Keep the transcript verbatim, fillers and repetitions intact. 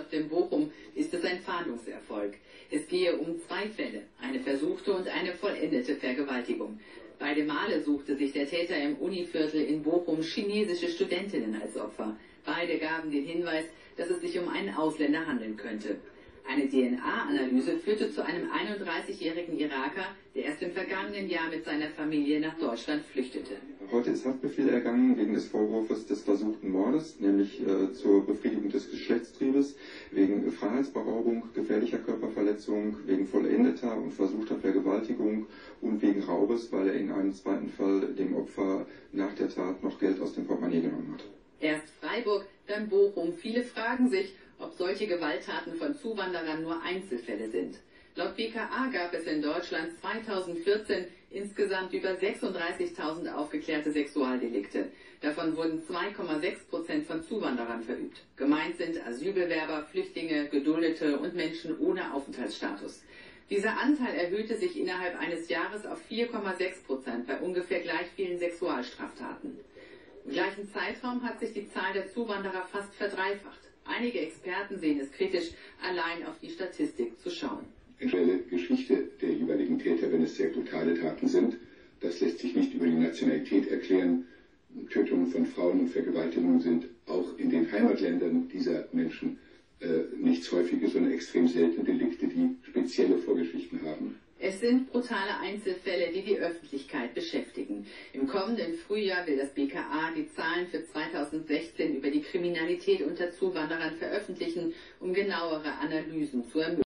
Staatsanwaltschaft in Bochum ist es ein Fahndungserfolg. Es gehe um zwei Fälle, eine versuchte und eine vollendete Vergewaltigung. Beide Male suchte sich der Täter im Univiertel in Bochum chinesische Studentinnen als Opfer. Beide gaben den Hinweis, dass es sich um einen Ausländer handeln könnte. Eine D N A-Analyse führte zu einem einunddreißigjährigen Iraker, der erst im vergangenen Jahr mit seiner Familie nach Deutschland flüchtete. Heute ist Haftbefehl ergangen wegen des Vorwurfs des versuchten Mordes, nämlich äh, zur Befriedigung des Geschlechtstriebes, wegen Freiheitsberaubung, gefährlicher Körperverletzung, wegen vollendeter und versuchter Vergewaltigung und wegen Raubes, weil er in einem zweiten Fall dem Opfer nach der Tat noch Geld aus dem Portemonnaie genommen hat. Erst Freiburg, dann Bochum. Viele fragen sich, ob solche Gewalttaten von Zuwanderern nur Einzelfälle sind. Laut B K A gab es in Deutschland zweitausendvierzehn insgesamt über sechsunddreißigtausend aufgeklärte Sexualdelikte. Davon wurden zwei Komma sechs Prozent von Zuwanderern verübt. Gemeint sind Asylbewerber, Flüchtlinge, Geduldete und Menschen ohne Aufenthaltsstatus. Dieser Anteil erhöhte sich innerhalb eines Jahres auf vier Komma sechs Prozent bei ungefähr gleich vielen Sexualstraftaten. Im gleichen Zeitraum hat sich die Zahl der Zuwanderer fast verdreifacht. Einige Experten sehen es kritisch, allein auf die Statistik zu schauen. Eine Geschichte der jeweiligen Täter, wenn es sehr brutale Taten sind, das lässt sich nicht über die Nationalität erklären. Tötungen von Frauen und Vergewaltigungen sind auch in den Heimatländern dieser Menschen äh, nichts Häufiges, sondern extrem seltene Delikte, die spezielle Vorgeschichten haben. Es sind brutale Einzelfälle, die die Öffentlichkeit beschäftigen. Im kommenden Frühjahr will das B K A die Zahlen für zweitausendsechzehn über die Kriminalität unter Zuwanderern veröffentlichen, um genauere Analysen zu ermöglichen.